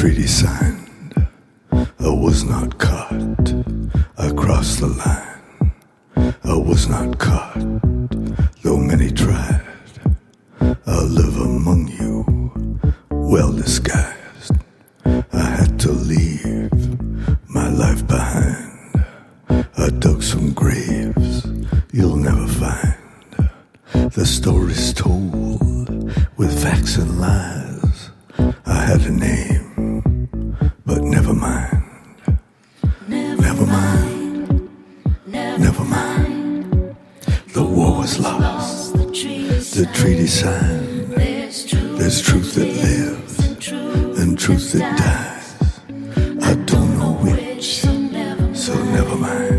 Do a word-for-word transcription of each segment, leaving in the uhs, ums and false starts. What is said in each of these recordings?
treaty signed, I was not caught. I crossed the line. I was not caught, though many tried. I'll live among you, well disguised. I had to leave my life behind. I dug some graves you'll never find. The story's told with facts and lies. I had a name, but never mind. Never mind. Never mind. The war was lost. The treaty signed. There's truth that lives and truth that dies. I don't know which, so never mind.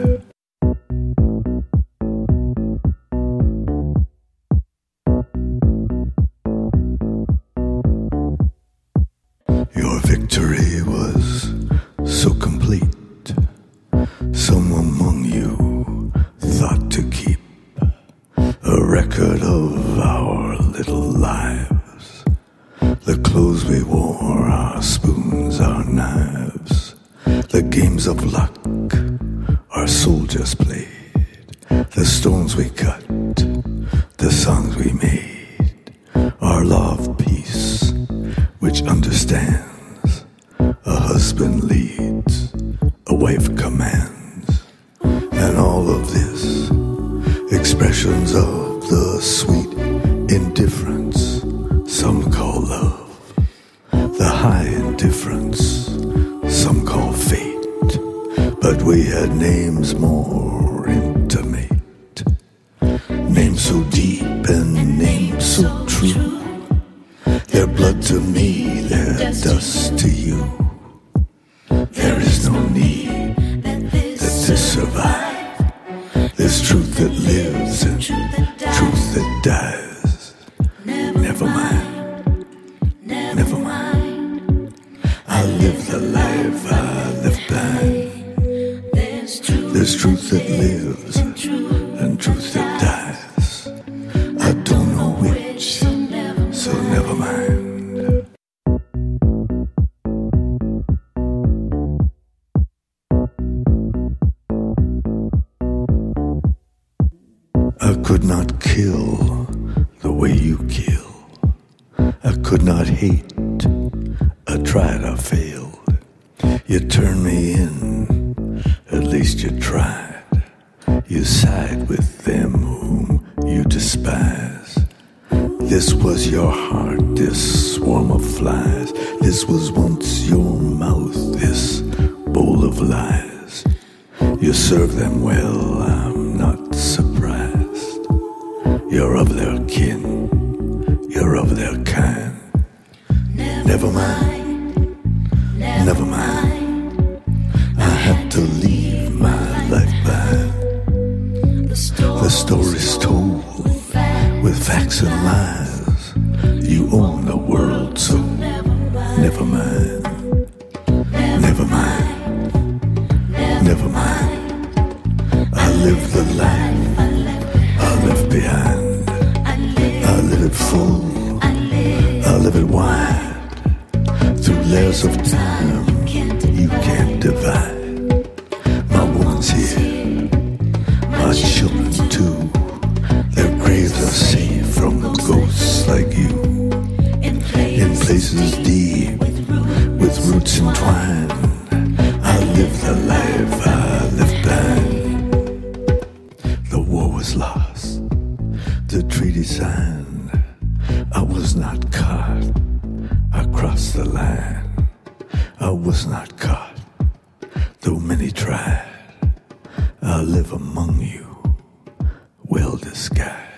Your victory was so complete. Some among you thought to keep a record of our little lives. The clothes we wore, our spoons, our knives. The games of luck our soldiers played. The stones we cut, the songs we made. Our law of peace, which understands a husband leads, a wife commands. And all of this, expressions of the sweet indifference some call love, the high indifference some call fate. But we had names more intimate, names so deep and names so true. They're blood to me, they're dust to you. There is no need that this survive. There's truth that lives and truth that dies. Never mind, never mind. I live the life I live blind. There's truth that lives and truth that dies. I don't know which, so never mind. I could not kill the way you kill. I could not hate. I tried, I failed. You turned me in, at least you tried. You side with them whom you despise. This was your heart, this swarm of flies. This was once your mouth, this bowl of lies. You serve them well, I'm not surprised. You're of their kin, you're of their kind. Never mind, never mind. I had to leave my life behind. The story's told with facts and lies. You own the world, so never mind. Never mind, never mind. I live the life I left behind. I live it full, I live it wide. Through layers of time you can't divide. My woman's here, my children too. Their graves are safe from ghosts like you. In places deep, with roots entwined. I live the life I left behind. The war was lost, the treaty signed. I was not caught, I crossed the line. I was not caught, though many tried. I live among you, well disguised.